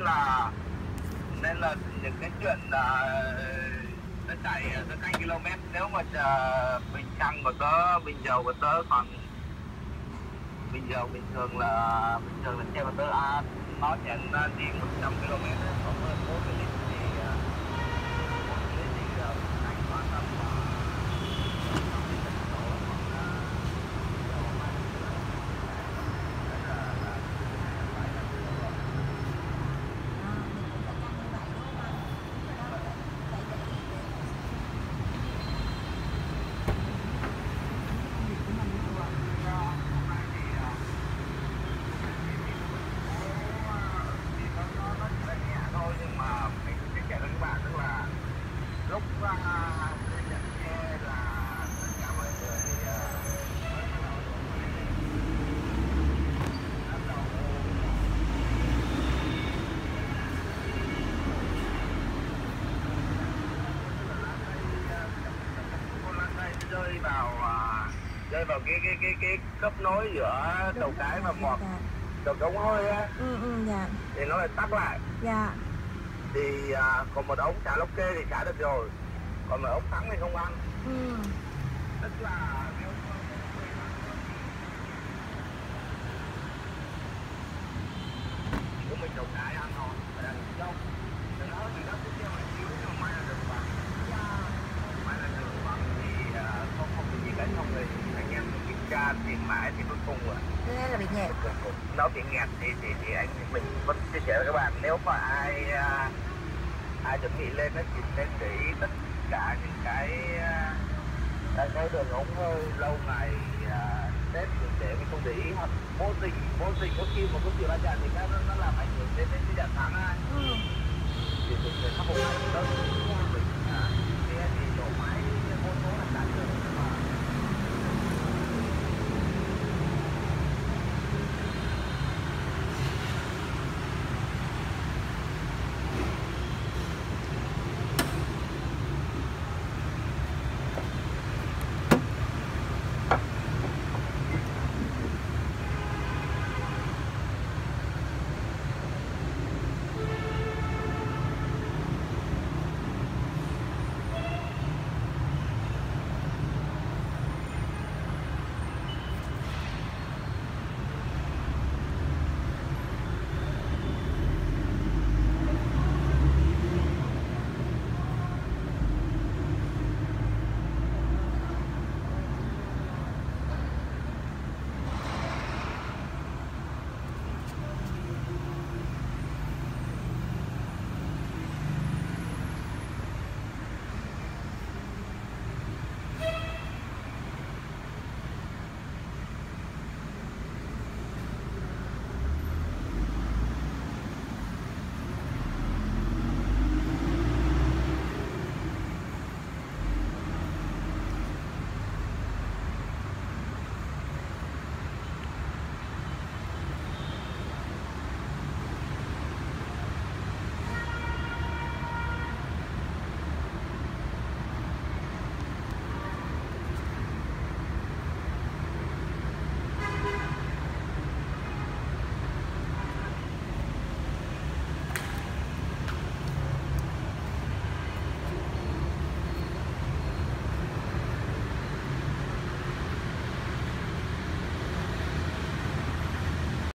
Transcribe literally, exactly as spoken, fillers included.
là nên là những cái chuyện là nó chạy nó canh km, nếu mà uh, bình xăng của tớ, bình dầu của tớ khoảng bình dầu bình thường là bình thường là xe của tớ à, nó sẽ đi một trăm ki lô mét, còn hơn bốn mươi lít thì bốn mươi lít thì anh khoảng tầm rơi vào rơi vào cái cái cái cái cấp nối giữa đầu cái và một đầu cống hơi á. Ừ ừ dạ. Thì nó lại tắc lại. Dạ. Thì à, còn một ống xả lốc kê thì xả được rồi, còn một ống thắng thì không ăn. Ừ. Tức là nếu của mình đầu cái ăn ngon phải là dâu. Từ đó thì nó cũng kêu là chiếu nhưng mà may là được bằng. May là được bằng thì à, không không bị gì cả, không thì anh em kiểm tra tìm mãi thì cuối cùng rồi. Thế là bị nghẹt. Nó bị nghẹt thì thì thì anh mình vẫn chia sẻ với các bạn, nếu mà ai uh, ai chuẩn bị lên nó chỉ nên để ý tất cả những cái uh, cái đường ống hơi lâu ngày uh, test để mình không để ý, hoặc vô tình vô tình có khi mà có sự va chạm thì nó nó làm ảnh hưởng đến đến cái giảm tháng ai. Ừ. Thì mình phải khắc phục ngay lập tức.